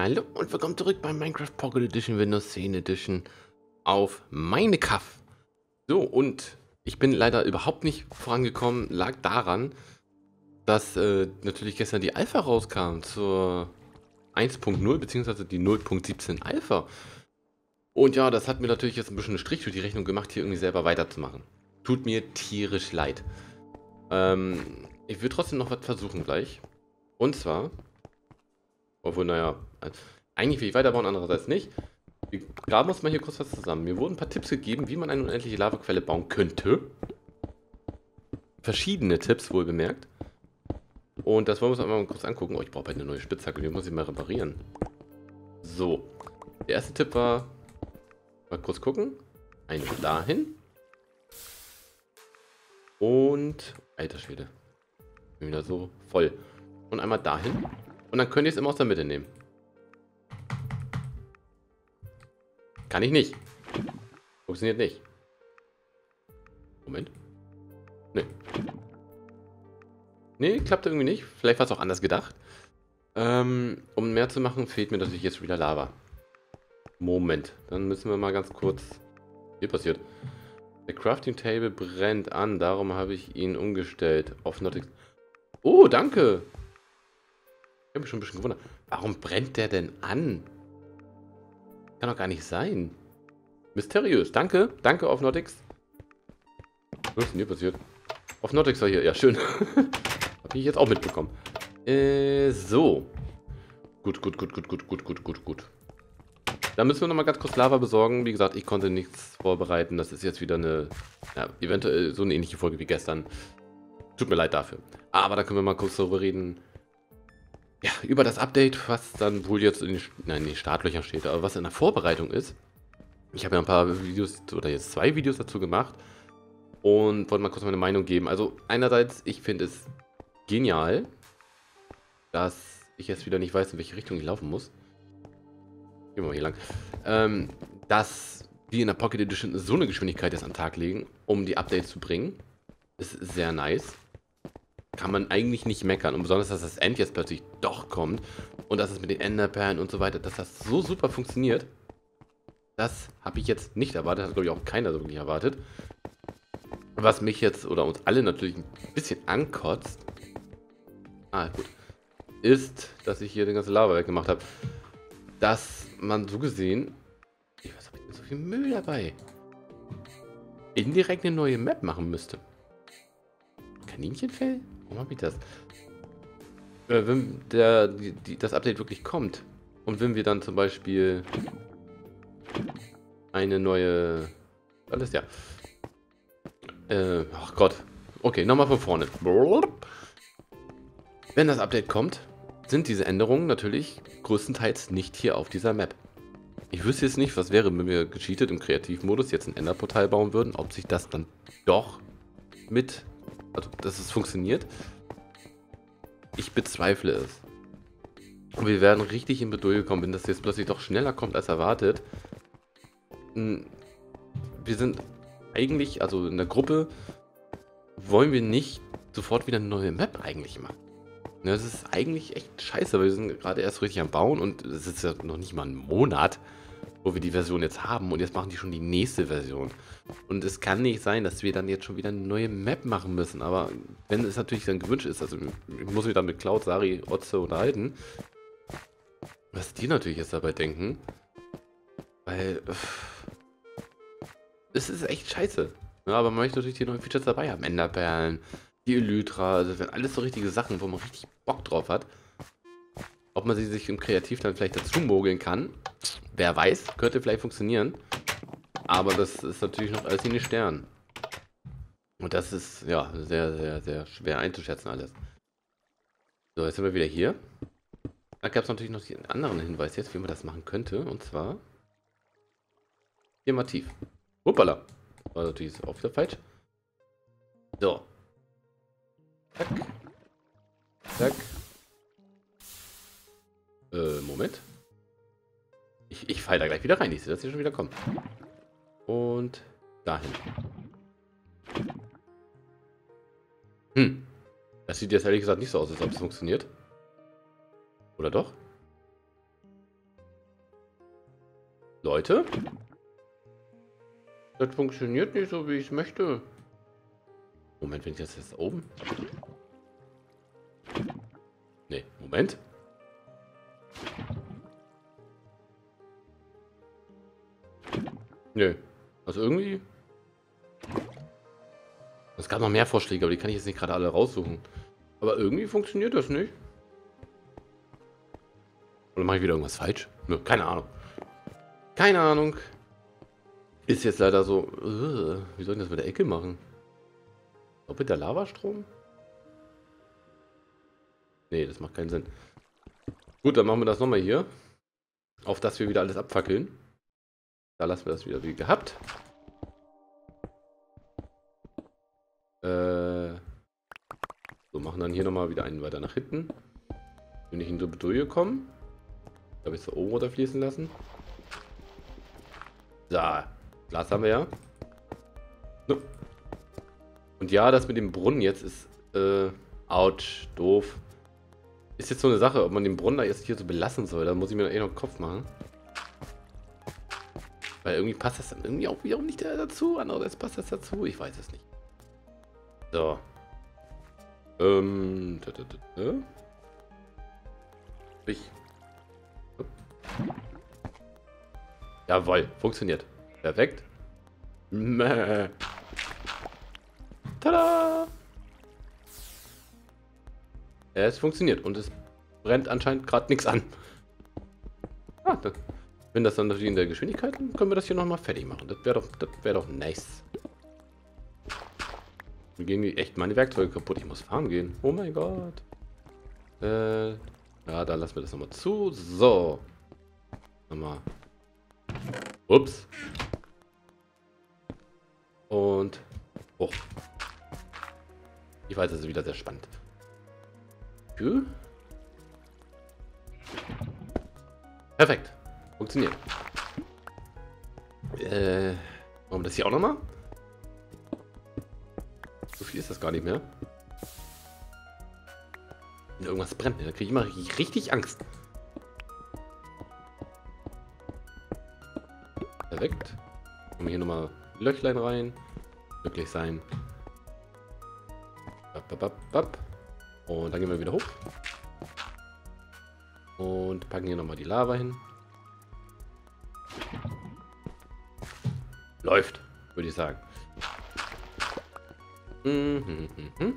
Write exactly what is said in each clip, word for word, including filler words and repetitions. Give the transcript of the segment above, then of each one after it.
Hallo und willkommen zurück bei Minecraft Pocket Edition Windows zehn Edition auf Minecraft. So, und ich bin leider überhaupt nicht vorangekommen, lag daran, dass äh, natürlich gestern die Alpha rauskam zur eins Punkt null bzw. die null Punkt siebzehn Alpha. Und ja, das hat mir natürlich jetzt ein bisschen einen Strich durch die Rechnung gemacht, hier irgendwie selber weiterzumachen. Tut mir tierisch leid. Ähm, ich will trotzdem noch was versuchen gleich. Und zwar... Obwohl, naja, eigentlich will ich weiterbauen, andererseits nicht. Wir graben uns mal hier kurz was zusammen. Mir wurden ein paar Tipps gegeben, wie man eine unendliche Lavaquelle bauen könnte. Verschiedene Tipps, wohl bemerkt. Und das wollen wir uns mal kurz angucken. Oh, ich brauche bald eine neue Spitzhacke, die muss ich mal reparieren. So, der erste Tipp war, mal kurz gucken. Eine dahin. Und, alter Schwede, bin wieder so voll. Und einmal dahin. Und dann könnt ihr es immer aus der Mitte nehmen. Kann ich nicht. Funktioniert nicht. Moment. Nee. Nee, klappt irgendwie nicht. Vielleicht war es auch anders gedacht. Ähm, um mehr zu machen, fehlt mir natürlich jetzt wieder Lava. Moment. Dann müssen wir mal ganz kurz... Hier passiert. Der Crafting Table brennt an. Darum habe ich ihn umgestellt. Auf Not... Oh, danke! Ich habe mich schon ein bisschen gewundert. Warum brennt der denn an? Kann doch gar nicht sein. Mysteriös. Danke. Danke, Offnotix. Was ist denn hier passiert? Offnotix war hier. Ja, schön. Habe ich jetzt auch mitbekommen. Äh, so. Gut, gut, gut, gut, gut, gut, gut, gut, gut. Da müssen wir nochmal ganz kurz Lava besorgen. Wie gesagt, ich konnte nichts vorbereiten. Das ist jetzt wieder eine, ja, eventuell so eine ähnliche Folge wie gestern. Tut mir leid dafür. Aber da können wir mal kurz darüber reden. Ja, über das Update, was dann wohl jetzt in den, nein, in den Startlöchern steht, aber was in der Vorbereitung ist. Ich habe ja ein paar Videos, oder jetzt zwei Videos dazu gemacht und wollte mal kurz meine Meinung geben. Also einerseits, ich finde es genial, dass ich jetzt wieder nicht weiß, in welche Richtung ich laufen muss. Gehen wir mal hier lang. Ähm, dass die in der Pocket Edition so eine Geschwindigkeit jetzt an den Tag legen, um die Updates zu bringen, ist sehr nice. Kann man eigentlich nicht meckern. Und besonders, dass das End jetzt plötzlich doch kommt. Und dass es mit den Enderperlen und so weiter, dass das so super funktioniert. Das habe ich jetzt nicht erwartet. Hat, glaube ich, auch keiner so wirklich erwartet. Was mich jetzt, oder uns alle natürlich ein bisschen ankotzt. Ah, gut. Ist, dass ich hier den ganzen Lava weggemacht habe. Dass man so gesehen... Ich weiß, habe ich denn so viel Müll dabei? Indirekt eine neue Map machen müsste. Kaninchenfell? Warum habe ich das? Äh, wenn der, die, die, das Update wirklich kommt und wenn wir dann zum Beispiel eine neue... Alles ja. Äh, ach Gott. Okay, nochmal von vorne. Wenn das Update kommt, sind diese Änderungen natürlich größtenteils nicht hier auf dieser Map. Ich wüsste jetzt nicht, was wäre, wenn wir gecheatet im Kreativmodus jetzt ein Enderportal bauen würden, ob sich das dann doch mit... Also, dass es funktioniert. Ich bezweifle es. Und wir werden richtig in Bedouille kommen, wenn das jetzt plötzlich doch schneller kommt als erwartet. Wir sind eigentlich, also in der Gruppe, wollen wir nicht sofort wieder eine neue Map eigentlich machen. Das ist eigentlich echt scheiße, weil wir sind gerade erst richtig am Bauen und es ist ja noch nicht mal ein Monat, wo wir die Version jetzt haben und jetzt machen die schon die nächste Version. Und es kann nicht sein, dass wir dann jetzt schon wieder eine neue Map machen müssen. Aber wenn es natürlich dann gewünscht ist, also ich muss mich dann mit Cloud, Sari, Otze unterhalten, was die natürlich jetzt dabei denken, weil öff, es ist echt scheiße. Ja, aber man möchte natürlich die neuen Features dabei haben. Enderperlen, die Elytra, also das sind alles so richtige Sachen, wo man richtig Bock drauf hat. Ob man sie sich im Kreativ dann vielleicht dazu mogeln kann, wer weiß, könnte vielleicht funktionieren. Aber das ist natürlich noch alles in den Sternen. Und das ist, ja, sehr, sehr, sehr schwer einzuschätzen alles. So, jetzt sind wir wieder hier. Da gab es natürlich noch einen anderen Hinweis jetzt, wie man das machen könnte. Und zwar... Hier mal tief. Hoppala. War natürlich auch wieder falsch. So. Zack. Zack. Äh, Moment. Ich, ich falle da gleich wieder rein. Ich sehe, dass sie schon wieder kommen. Und dahin. Hm. Das sieht jetzt ehrlich gesagt nicht so aus, als ob es funktioniert. Oder doch? Leute? Das funktioniert nicht so, wie ich es möchte. Moment, wenn ich das jetzt oben... Nee, Moment. Nö. Also irgendwie... Es gab noch mehr Vorschläge, aber die kann ich jetzt nicht gerade alle raussuchen. Aber irgendwie funktioniert das nicht. Oder mache ich wieder irgendwas falsch? Nö, keine Ahnung. Keine Ahnung. Ist jetzt leider so... Uh, wie soll ich das mit der Ecke machen? Ob mit der Lavastrom? Nee, das macht keinen Sinn. Gut, dann machen wir das nochmal hier. Auf dass wir wieder alles abfackeln. Da lassen wir das wieder wie gehabt. Äh, so, machen dann hier nochmal wieder einen weiter nach hinten. Bin ich in die Bredouille gekommen. Da habe ich so oben runterfließen lassen. So, Glas haben wir ja. So. Und ja, das mit dem Brunnen jetzt ist, äh, ouch, doof. Ist jetzt so eine Sache, ob man den Brunnen da jetzt hier so belassen soll. Da muss ich mir eh noch einen Kopf machen. Weil irgendwie passt das dann irgendwie auch wiederum nicht dazu. Andererseits passt das dazu. Ich weiß es nicht. So. Ähm. Da, da, da, da. Ich. Jawohl, funktioniert. Perfekt. Mäh. Tada! Es funktioniert und es brennt anscheinend gerade nichts an. Ah, da, wenn das dann natürlich in der Geschwindigkeit, dann können wir das hier nochmal fertig machen. Das wäre doch, das wäre doch nice. Mir gehen die echt meine Werkzeuge kaputt. Ich muss farmen gehen. Oh mein Gott. Äh, ja, dann lassen wir das nochmal zu. So. Nochmal. Ups. Und hoch. Ich weiß, das ist wieder sehr spannend. Tür. Perfekt. Funktioniert. Äh, machen wir das hier auch nochmal? So viel ist das gar nicht mehr. Wenn irgendwas brennt, da kriege ich immer richtig Angst. Perfekt. Machen wir hier nochmal Löchlein rein. Glücklich sein. Bap, bap, bap, bap. Und dann gehen wir wieder hoch. Und packen hier nochmal die Lava hin. Läuft, würde ich sagen. Mhm, mhm.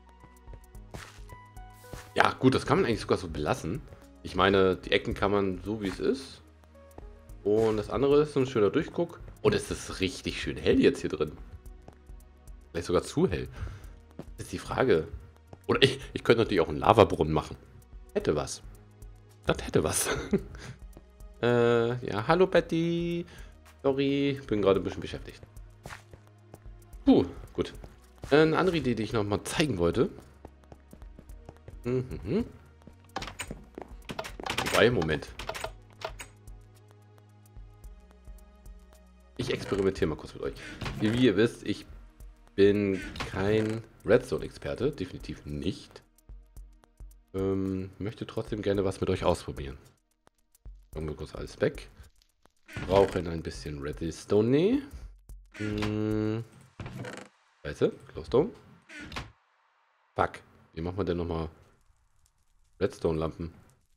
Ja, gut, das kann man eigentlich sogar so belassen. Ich meine, die Ecken kann man so, wie es ist. Und das andere ist so ein schöner Durchguck. Und es ist richtig schön hell jetzt hier drin. Vielleicht sogar zu hell. Das ist die Frage. Oder ich, ich könnte natürlich auch einen Lavabrunnen machen. Hätte was. Das hätte was. äh, ja, hallo Betty. Sorry, bin gerade ein bisschen beschäftigt. Puh, gut. Äh, eine andere Idee, die ich noch mal zeigen wollte. Mhm. Wobei, Moment. Ich experimentiere mal kurz mit euch. Wie ihr wisst, ich bin kein Redstone-Experte, definitiv nicht. Ähm, möchte trotzdem gerne was mit euch ausprobieren. Machen wir kurz alles weg. Brauchen ein bisschen Redstone. Hm. Scheiße, Glowstone. Fuck. Wie machen wir denn nochmal Redstone-Lampen?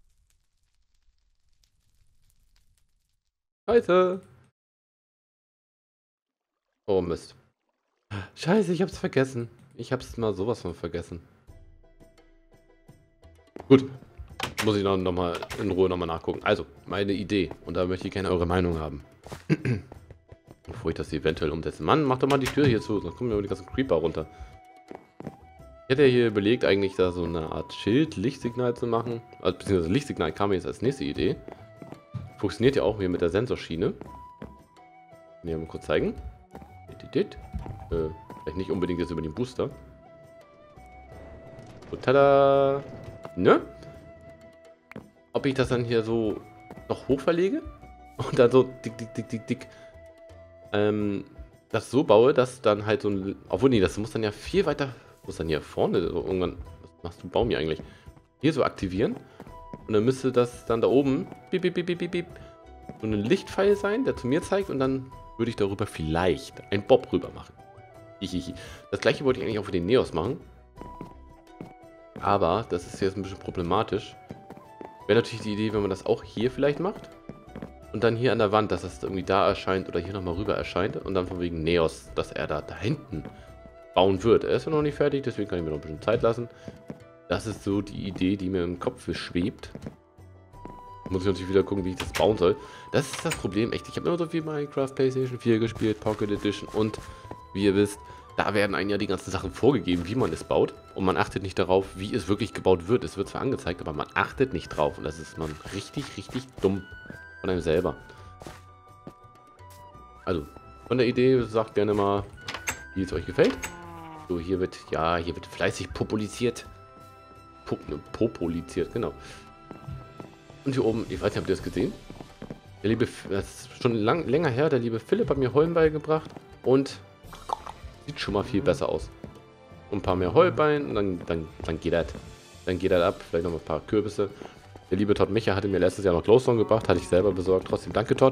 Scheiße. Oh Mist. Scheiße, ich hab's vergessen. Ich hab's mal sowas von vergessen. Gut. Muss ich noch, noch mal in Ruhe nochmal nachgucken. Also, meine Idee. Und da möchte ich gerne eure Meinung haben. Bevor ich das eventuell umsetze. Mann, mach doch mal die Tür hier zu, sonst kommen wir über die ganzen Creeper runter. Ich hätte ja hier überlegt, eigentlich da so eine Art Schild-Lichtsignal zu machen. Also, beziehungsweise Lichtsignal kam mir jetzt als nächste Idee. Funktioniert ja auch hier mit der Sensorschiene. Kann ich mal kurz zeigen. Äh, vielleicht nicht unbedingt jetzt über den Booster. So, tada! Ne? Ob ich das dann hier so noch hoch verlege? Und dann so dick, dick, dick, dick, dick. Ähm, das so baue, dass dann halt so ein... Obwohl, nee, das muss dann ja viel weiter... Muss dann hier vorne so irgendwann... Was machst du, Baum hier eigentlich? Hier so aktivieren. Und dann müsste das dann da oben... Piep, piep, piep, piep, piep, so ein Lichtpfeil sein, der zu mir zeigt und dann würde ich darüber vielleicht einen Bob rüber machen. Hihihi. Das gleiche wollte ich eigentlich auch für den Neos machen. Aber das ist jetzt ein bisschen problematisch. Wäre natürlich die Idee, wenn man das auch hier vielleicht macht. Und dann hier an der Wand, dass das irgendwie da erscheint oder hier nochmal rüber erscheint. Und dann von wegen Neos, dass er da, da hinten bauen wird. Er ist ja noch nicht fertig, deswegen kann ich mir noch ein bisschen Zeit lassen. Das ist so die Idee, die mir im Kopf schwebt. Muss ich natürlich wieder gucken, wie ich das bauen soll. Das ist das Problem, echt. Ich habe immer so viel Minecraft, PlayStation vier gespielt, Pocket Edition und wie ihr wisst, da werden einem ja die ganzen Sachen vorgegeben, wie man es baut. Und man achtet nicht darauf, wie es wirklich gebaut wird. Es wird zwar angezeigt, aber man achtet nicht drauf. Und das ist man richtig, richtig dumm von einem selber. Also, von der Idee sagt gerne mal, wie es euch gefällt. So, hier wird, ja, hier wird fleißig populiziert. Pop, ne, populiziert, genau. Und hier oben, ich weiß nicht, habt ihr das gesehen? Der liebe, das ist schon lang, länger her, der liebe Philipp hat mir Holm beigebracht und sieht schon mal viel besser aus. Und ein paar mehr Heulbein und dann, dann, dann geht das. Dann geht das ab, vielleicht noch ein paar Kürbisse. Der liebe Todd Micha hatte mir letztes Jahr noch Glowstone gebracht, hatte ich selber besorgt. Trotzdem danke, Todd.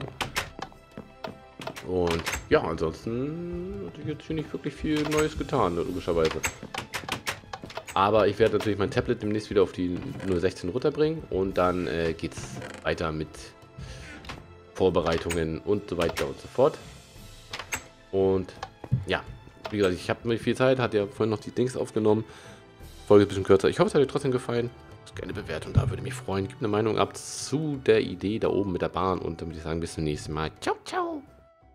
Und ja, ansonsten hat sich jetzt hier nicht wirklich viel Neues getan, logischerweise. Aber ich werde natürlich mein Tablet demnächst wieder auf die null sechzehn runterbringen und dann äh, geht es weiter mit Vorbereitungen und so weiter und so fort. Und ja, wie gesagt, ich habe nicht viel Zeit, hat ja vorhin noch die Dings aufgenommen. Folge ist ein bisschen kürzer. Ich hoffe, es hat euch trotzdem gefallen. Lasst gerne eine Bewertung da, würde mich freuen. Gebt eine Meinung ab zu der Idee da oben mit der Bahn und dann würde ich sagen, bis zum nächsten Mal. Ciao, ciao!